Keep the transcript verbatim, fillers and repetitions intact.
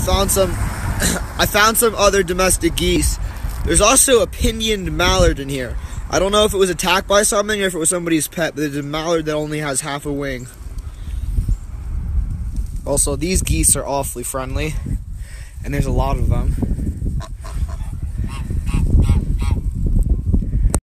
found some I found some other domestic geese. There's also a pinioned mallard in here. I don't know if it was attacked by something or if it was somebody's pet, but there's a mallard that only has half a wing. Also, these geese are awfully friendly, and there's a lot of them.